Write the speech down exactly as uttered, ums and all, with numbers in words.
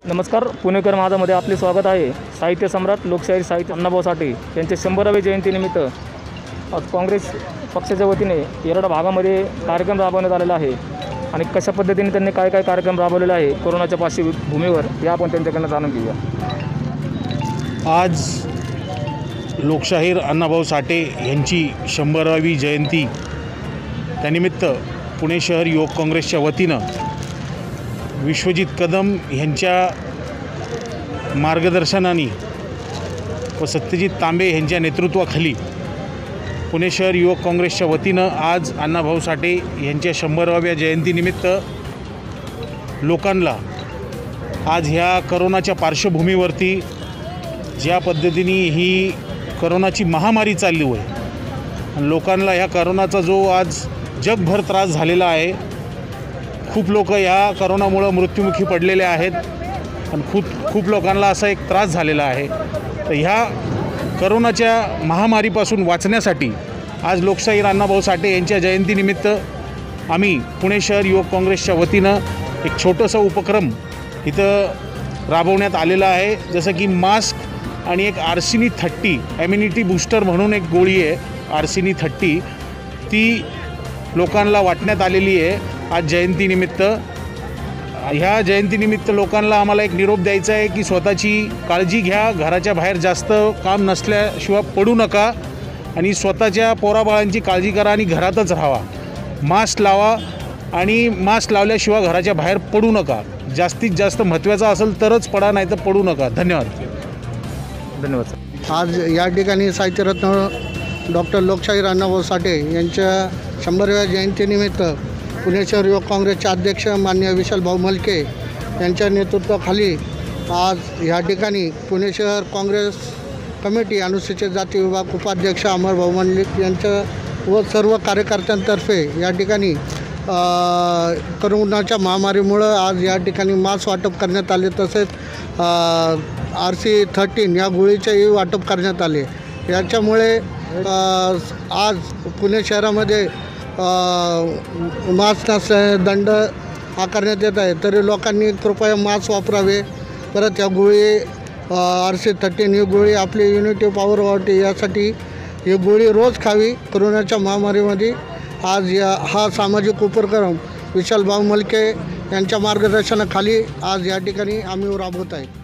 नमस्कार, पुणेकर माझामध्ये आपले स्वागत आहे। साहित्य सम्राट लोकशाहीर साहित्य अण्णाभाऊ साठे यांच्या शंभराव्या जयंतीनिमित्त आज काँग्रेस पक्षाच्या वतीने येरवडा भागामध्ये कार्यक्रम राबवण्यात आलेला आहे आणि कशा पद्धतीने त्यांनी काय काय कार्यक्रम राबवलेला आहे कोरोनाच्या पार्श्वभूमीवर हे आपण त्यांच्याकडून जाणून घेऊया। आज लोकशाहीर अण्णाभाऊ साठे यांची शंभरावी जयंती त्यानिमित्त पुणे शहर युवक काँग्रेसच्या वतीनं विश्वजित कदम यांच्या मार्गदर्शनाने व सत्यजित तांबे यांच्या नेतृत्वाखाली पुणे शहर युवक काँग्रेसच्या वतीनं आज अण्णाभाऊ साठे यांच्या शंभराव्या जयंतीनिमित्त लोकांना आज ह्या करोनाच्या पार्श्वभूमीवरती ज्या पद्धतीने ही करोनाची महामारी चालली आहे, लोकांना ह्या करोनाचा जो आज जगभर त्रास झालेला आहे, खूप लोक या करोनामुळे मृत्युमुखी पडलेले आहेत आणि खूप खूप लोकांना असा एक त्रास झालेला आहे। तर ह्या करोनाच्या महामारीपासून वाचण्यासाठी आज लोकशाहीर अण्णाभाऊ साठे यांच्या जयंतीनिमित्त आम्ही पुणे शहर युवक काँग्रेसच्या वतीनं एक छोटंसं उपक्रम इथं राबवण्यात आलेला आहे। जसं की मास्क आणि एक आर्सिनी थर्टी इम्युनिटी बूस्टर म्हणून एक गोळी आहे, आर्सिनी थर्टी, ती लोकांना वाटण्यात आलेली आहे आज जयंतीनिमित्त। ह्या जयंतीनिमित्त लोकांना आम्हाला एक निरोप द्यायचा आहे की स्वतःची काळजी घ्या, घराच्या बाहेर जास्त काम नसल्याशिवाय पडू नका आणि स्वतःच्या पोराबाळांची काळजी करा आणि घरातच राहावा, मास्क लावा आणि मास्क लावल्याशिवाय घराच्या बाहेर पडू नका। जास्तीत जास्त महत्त्वाचं असेल तरच पडा, नाही तर पडू नका। धन्यवाद धन्यवाद। आज या ठिकाणी साहित्यरत्न डॉक्टर लोकशाहीर अण्णाभाऊ साठे यांच्या शंभराव्या जयंतीनिमित्त पुणे शहर युवक काँग्रेसचे अध्यक्ष माननीय विशाल भाऊ मलके यांच्या नेतृत्वाखाली आज या ठिकाणी पुणे शहर काँग्रेस कमिटी अनुसूचित जाती विभाग उपाध्यक्ष अमर भाऊ मलिक यांच्या व सर्व कार्यकर्त्यांतर्फे या ठिकाणी करोनाच्या महामारीमुळं आज या ठिकाणी मास्क वाटप करण्यात आले, तसेच आर सी थर्टीन या गोळीचेही वाटप करण्यात आले। याच्यामुळे आज पुणे शहरामध्ये मास्क नसल्याने दंड आकारण्यात येत आहे, तरी लोकांनी कृपया मास्क वापरावे। परत या गोळी आर सी थर्टीन ही गोळी आपली युनिटी पॉवर वाढते, यासाठी ही गोळी रोज खावी कोरोनाच्या महामारीमध्ये। आज या हा सामाजिक उपक्रम विशाल भाऊ मलके यांच्या मार्गदर्शनाखाली आज या ठिकाणी आम्ही राबवत आहे।